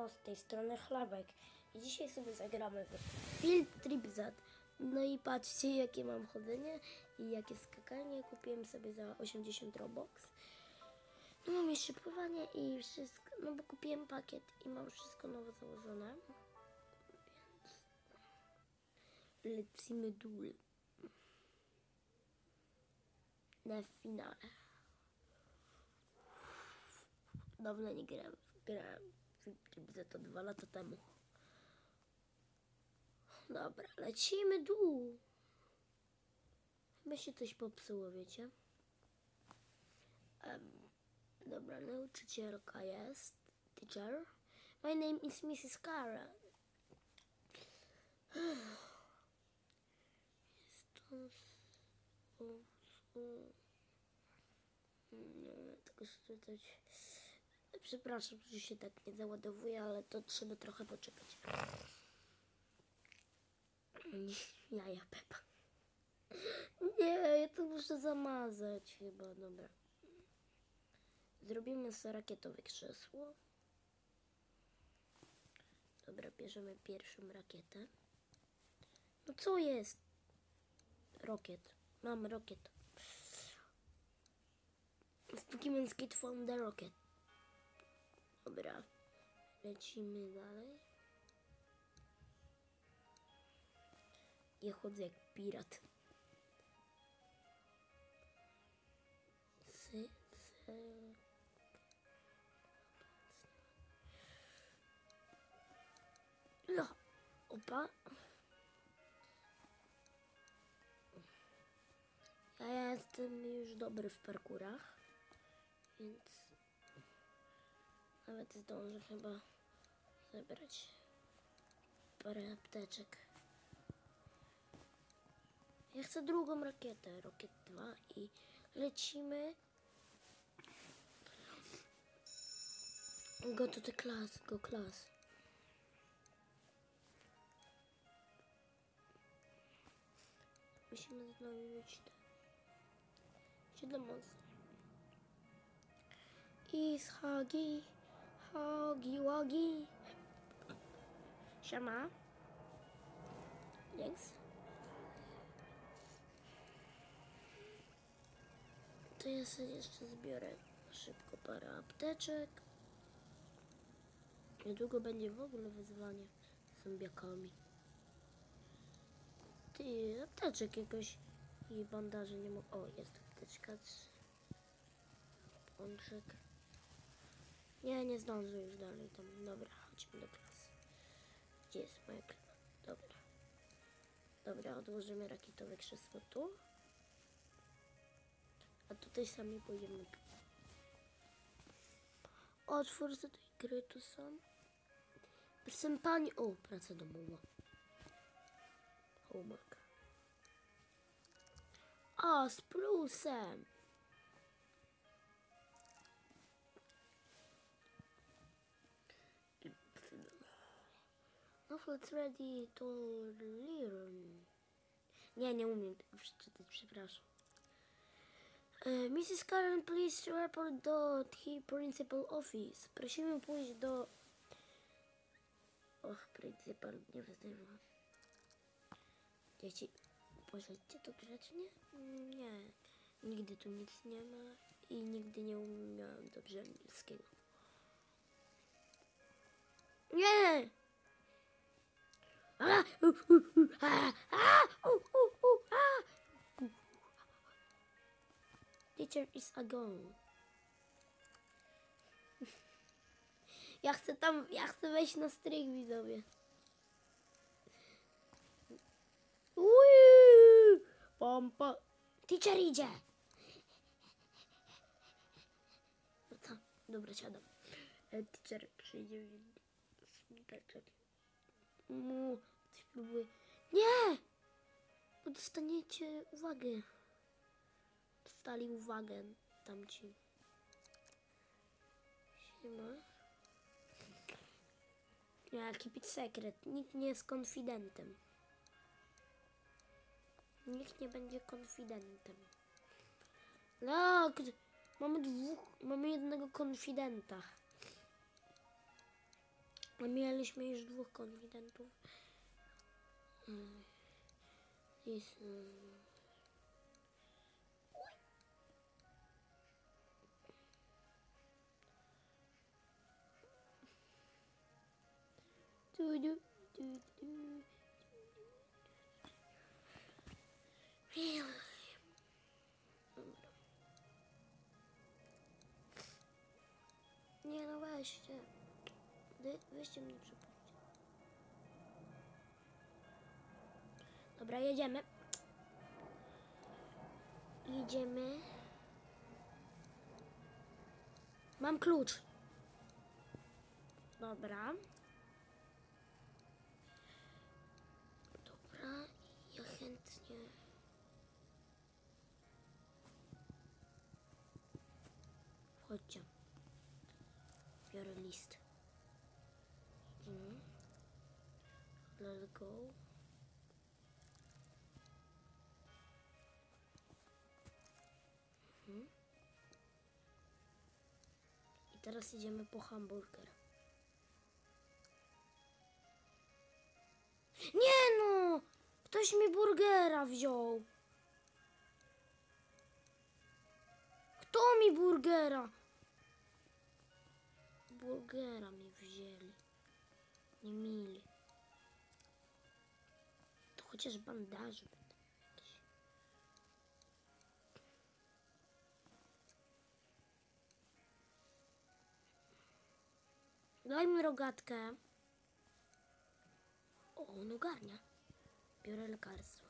z tej strony Chlebek i dzisiaj sobie zagramy w Field Trip Z. No i patrzcie, jakie mam chodzenie i jakie skakanie. Kupiłem sobie za 80 Robux. No mam jeszcze pływanie i wszystko, no bo kupiłem pakiet i mam wszystko nowo założone. Więc lecimy dół na finale. Dawno nie grałem w Field Trip Z, to 2 lata temu. Dobra, lecimy dół. Chyba się coś popsuło, wiecie? Dobra, nauczycielka jest. Teacher. My name is Mrs. Karen. Nie wiem tego czytać. Przepraszam, że się tak nie załadowuje, ale to trzeba trochę poczekać. Jaja Pepa. Nie, ja to muszę zamazać chyba, dobra. Zrobimy sobie rakietowe krzesło. Dobra, bierzemy pierwszą rakietę. No co jest? Rokiet. Mam rokiet. Pokémon Skate from the Rocket. Dobra. Lecimy dalej. Ja chodzę jak pirat. No, opa. Ja jestem już dobry w parkurach, więc nawet zdążę chyba zebrać parę apteczek. Ja chcę drugą rakietę, Rocket 2 i lecimy. Go to the class, go class. Musimy znaleźć 7 monster. I z Hagi, Hagi Wagi. Siema. Thanks. To ja sobie jeszcze zbiorę szybko parę apteczek. Niedługo będzie w ogóle wyzwanie z zombiakami. Ty, apteczek jakoś i bandaży nie mogę. O, jest apteczka. Pączek. Nie zdążę już dalej tam. Dobra, chodźmy do klasy. Gdzie jest moja klasa? Dobra. Dobra, odłożymy rakietowe krzesło tu. A tutaj sami pójdziemy. Otwórcy tej gry tu są. Proszę pani. O, praca domowa. Homework. O, z plusem. No, it's ready to learn. Nie umiem tego przeczytać, przepraszam. Mrs. Karen, please report do the principal office. Prosimy pójść do... Och, principal, nie wyznajmy. Dzieci, poszedźcie tu grzecznie? Nie, nigdy tu nic nie ma i nigdy nie umiałem dobrze angielskiego. Nie! Teacher is a gone. Ja chcę wejść na strych, widzowie. Pompa. Teacher idzie. No co? Dobra, siadam. Teacher przyjdzie. Spróbuję. Nie! Bo dostaniecie uwagę. Dostali uwagę tamci. Siema. Ja, keep it secret. Nikt nie jest konfidentem. Nikt nie będzie konfidentem. No, mamy jednego konfidenta. Mieliśmy już 2 konfidentów. Jest... Nie no weźcie. Weźcie mnie przepuśćcie. Dobra, jedziemy. Jedziemy. Mam klucz. Dobra. Dobra, ja chętnie. Chodźcie. Biorę list. Let's go. I teraz idziemy po hamburger. Nie no! Ktoś mi burgera wziął. Kto mi burgera? Burgera mi wzięli. Nie mili. To chociaż bandaże będą jakieś. Daj mi rogatkę. O, on ogarnia. Biorę lekarstwo.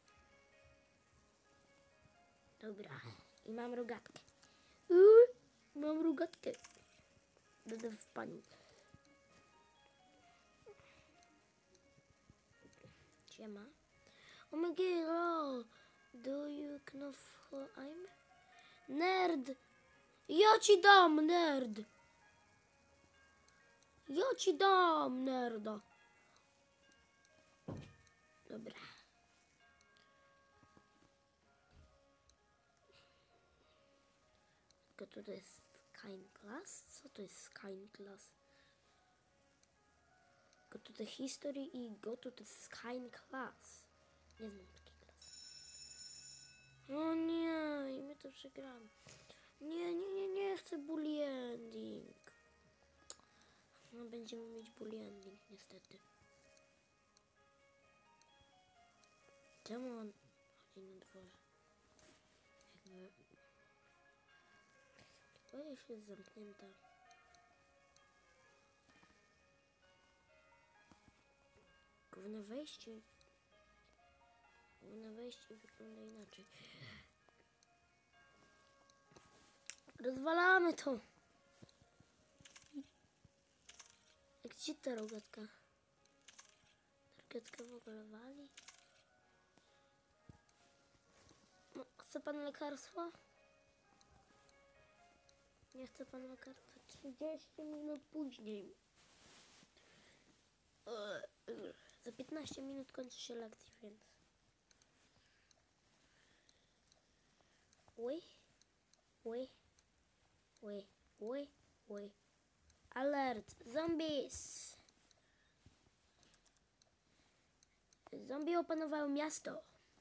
Dobra. I mam rogatkę. Mam rogatkę. Będę w pani. Siema. Oh my god. Do you know who I'm? Nerd. Ja ci dam, nerd. Ja ci dam, nerda. Dobra. Tylko tutaj jest Kind Class? Co to jest Kind Class? Go to the History i go to the Kind Class. Nie znam takiej klasy. O nie, i my to przegramy. Nie chcę bully ending. No, będziemy mieć bully ending niestety. Czemu on chodzi na dworze? To już jest zamknięta. Główne wejście wygląda inaczej. Rozwalamy to. Gdzie ta rogatka? Rogatka w ogóle wali? No, chce pan lekarstwo? Nie chce pan lekarstwa. 30 minut później. Za 15 minut kończy się lekcja, więc... Oj. Alert! Zombies! Zombie opanowały miasto.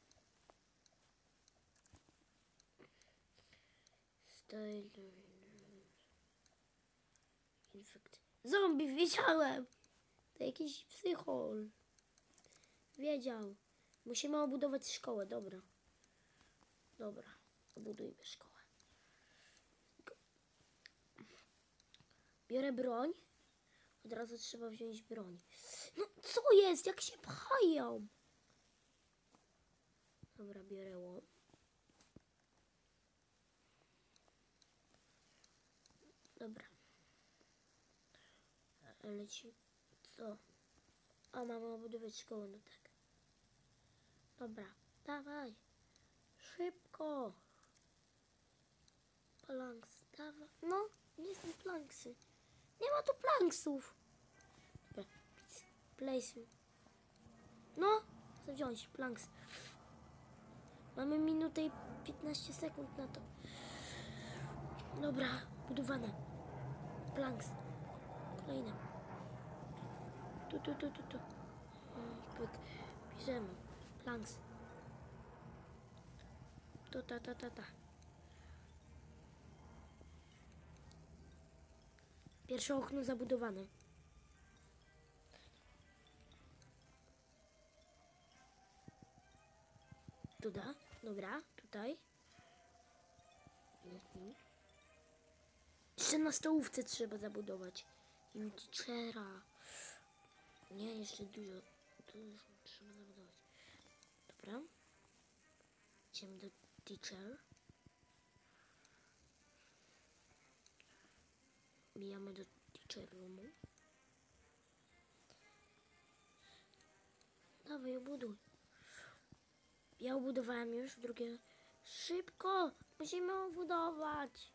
Infekt. Zombie, wiedziałem! To jakiś psychol. Wiedział. Musimy obudować szkołę, dobra. Dobra, obudujmy szkołę. Biorę broń. Od razu trzeba wziąć broń. No co jest? Jak się pchają? Dobra, biorę łom. Dobra. Leci. Co? A, mamy obudować szkołę, no tak. Dobra, dawaj. Szybko. Planks, dawaj. No, nie są planksy. Nie ma tu planksów. Dobra, place. No, chcę wziąć planks. Mamy minutę i 15 sekund na to. Dobra, budowane. Planks. Kolejne. Tu. Pyk. Piszemy. Planks. Ta. Pierwsze okno zabudowane. Dobra, tutaj. Jeszcze na stołówce trzeba zabudować. I teachera. Nie, jeszcze dużo trzeba zabudować. Dobra. Idziemy do teacher. Bijamy do teacher roomu. Dawaj, obuduj. Ja obudowałem już, drugie. Szybko! Musimy obudować.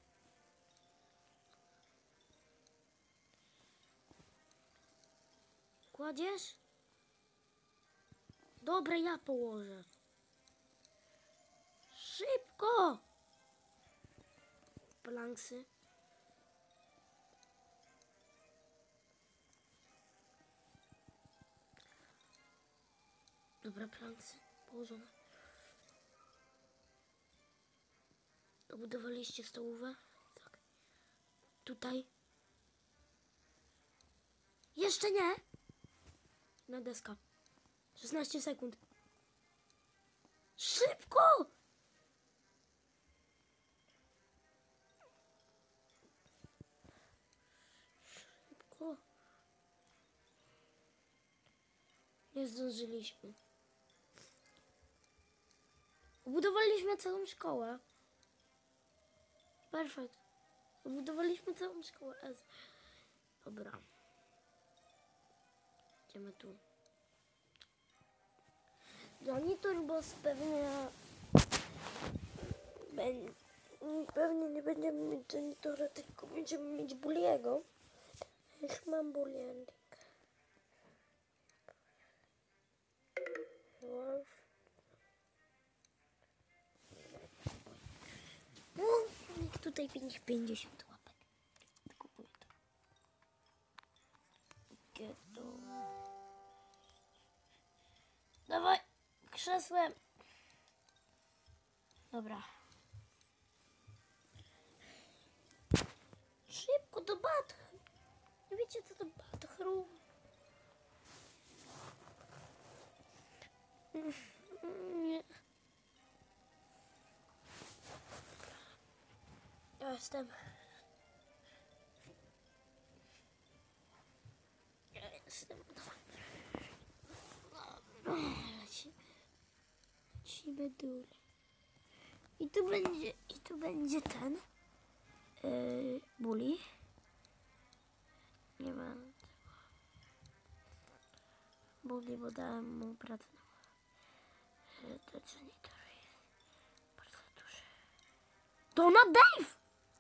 Kładziesz? Dobra, ja położę. Szybko! Planksy. Dobra, planksy położone. Obudowaliście stołówę? Tak. Tutaj. Jeszcze nie! Na deska. 16 sekund. Szybko! Szybko. Nie zdążyliśmy. Obudowaliśmy całą szkołę. Perfekt. Obudowaliśmy całą szkołę S. Dobra. Idziemy tu. Janitor boss pewnie nie będziemy mieć janitora, tylko będziemy mieć Bulliego. Już mam Bully ending. Tutaj 50 łapek. Kupuję to. Get Dawaj, krzesłem. Dobra. Szybko do bath. Nie wiecie co to bathroom? Nie. Ja jestem. Lecimy dół. I tu będzie ten Bully. Nie ma tego. Bully, bo dałem mu pracę. To janitor jest bardzo duży. Donut Dave!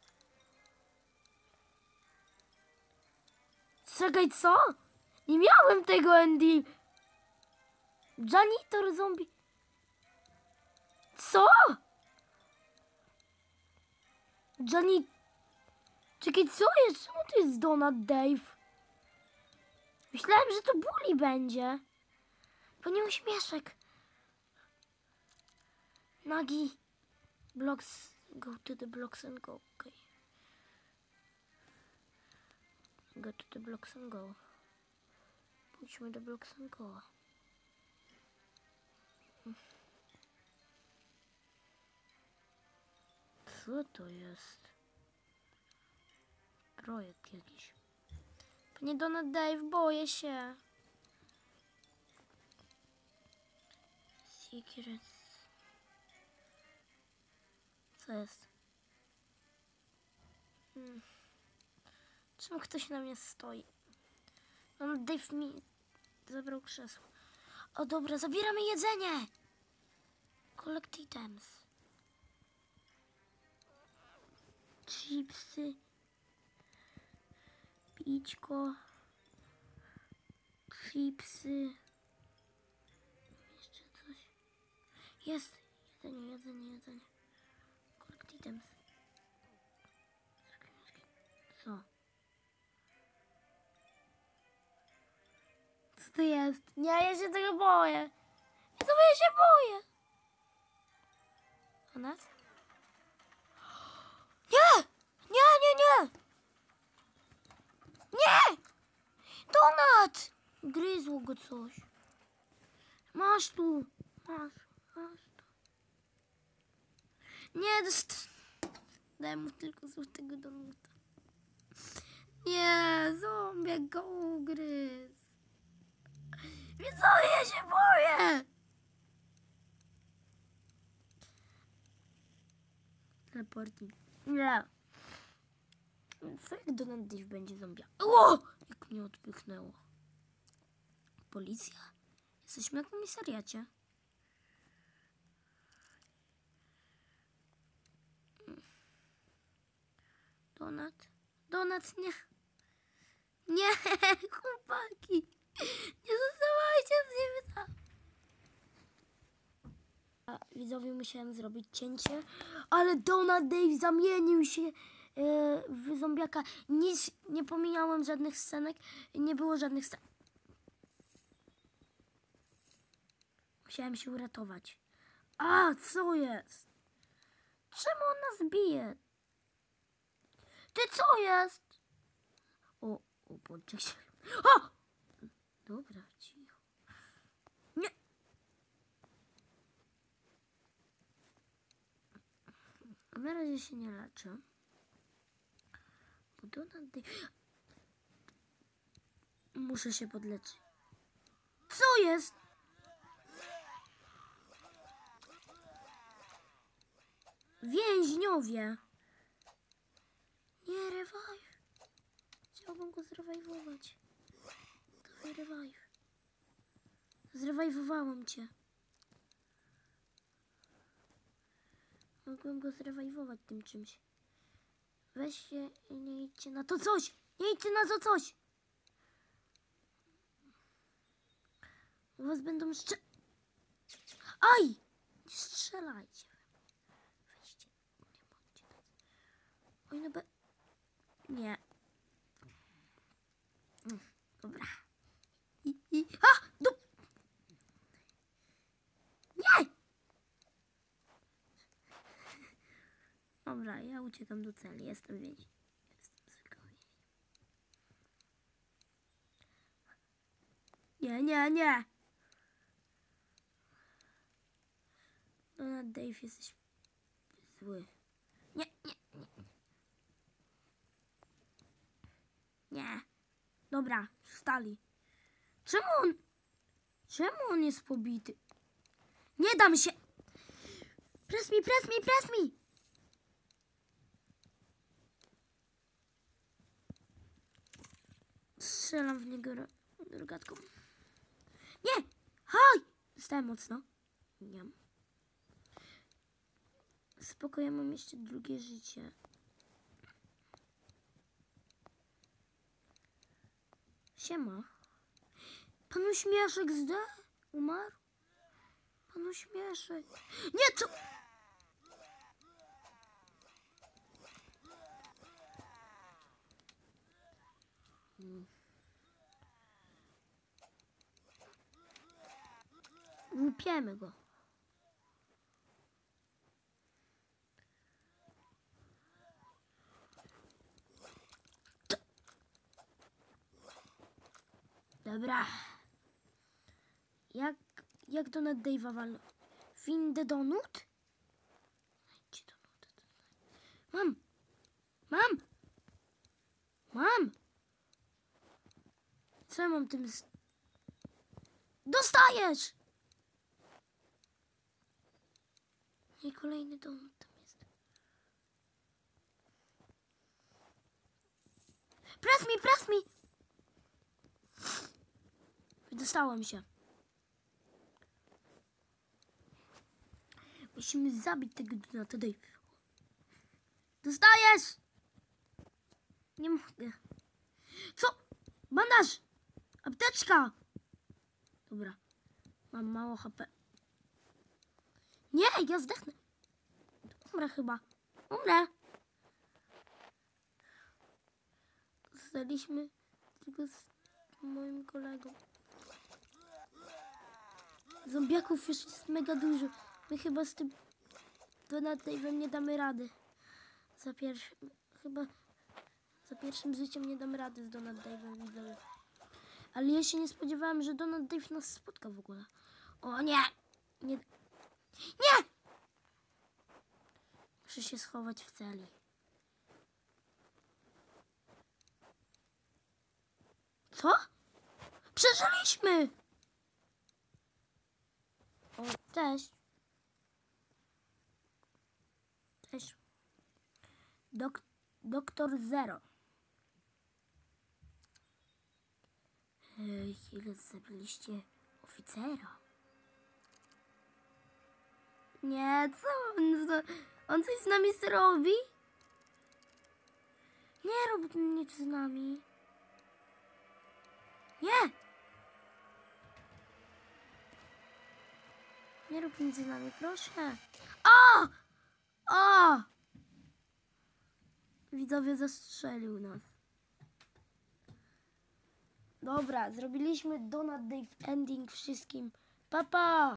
Czekaj, co? Nie miałem tego, Andy. Janitor zombie. Co? Czekaj, co jest? Czemu to jest Donut Dave? Myślałem, że to Bully będzie. Bo nie uśmieszek. Nagi. Blocks. Go to the blocks and go. Okay. Go to the blocks and go. Pójdźmy do blocks and go. Co to jest? Projekt jakiś. Panie Donut Dave, boję się. Secret. Co jest? Czemu ktoś na mnie stoi? Donut Dave mi zabrał krzesło. O dobra, zabieramy jedzenie! Collect items. Chipsy. Pićko. Chipsy. Jeszcze coś. Jest. Jedzenie. Collect items. Co? jest? Nie, ja się tego boję. Ja się boję. Donat? Nie! Nie, nie, nie! Nie! Donat! Gryzło go coś. Masz tu. Masz tu. Nie, daj mu tylko złotego donata. Nie, zombie go ugryzł. Widzowie, ja się boję! Reporting. Nie. Co jak Donald Dave będzie zombie? O! Jak mnie odpychnęło. Policja? Jesteśmy na komisariacie. Donat, nie. Nie, chłopaki. Nie zostawajcie z nim tam. Widzowie, musiałem zrobić cięcie, ale Donald Dave zamienił się w zombiaka. Nic, nie pomijałem żadnych scenek, nie było żadnych scen. Musiałem się uratować. A, co jest? Czemu on nas bije? Ty co jest? O, bądźcie się. O! Dobra, cicho. Nie. Na razie się nie leczę. Bo muszę się podleczyć. Co jest? Więźniowie. Nie, revive. Chciałbym go zrewajwować. Dawaj, revive. Zrewajwowałam cię. Mogłem go zrewajwować tym czymś. Weźcie i nie idźcie na to coś. Nie idźcie na to coś. U was będą Aj! Nie strzelajcie. Weźcie. Nie bądźcie tacy. Oj, no nie. Dobra. Nie! Dobra, ja uciekam do celi. Jestem więźniem. Nie. Donald Dave, jesteś zły. Nie. Dobra, wstali. Czemu on jest pobity? Nie dam się. Press me. Strzelam w niego rogatką. Nie! Haj! Dostałem mocno. Nie. Spokojnie, mam jeszcze drugie życie. Siema. Pan Uśmieszek umarł? Pan Uśmieszek. Nie, co? Łupiemy go. Dobra. Jak Donut Dave'a walnął? Find the donut? Mam! Co ja mam tym Dostajesz! I kolejny donut tam jest. Press me! Wydostałem się. Musimy zabić tego Donata Dave. Dostajesz! Nie mogę. Co? Bandaż! Apteczka! Dobra. Mam mało HP. Nie, ja zdechnę. Umrę chyba. Umrę. Zostaliśmy tylko z moim kolegą. Zombiaków już jest mega dużo. My chyba z tym Donut Dave'em nie damy rady. Chyba za pierwszym życiem nie damy rady z Donut Dave'em, widzowie. Ale ja się nie spodziewałam, że Donut Dave nas spotka w ogóle. O nie! Nie! Nie! Muszę się schować w celi. Co? Przeżyliśmy! O, cześć. Cześć. Doktor Zero. Ile zabiliście oficera? Nie, co on coś z nami zrobi? Nie rób nic z nami. Nie! Nie rób nic z nami, proszę. O! O! Widzowie, zastrzelił nas. Dobra, zrobiliśmy Donut Dave ending wszystkim. Pa, pa!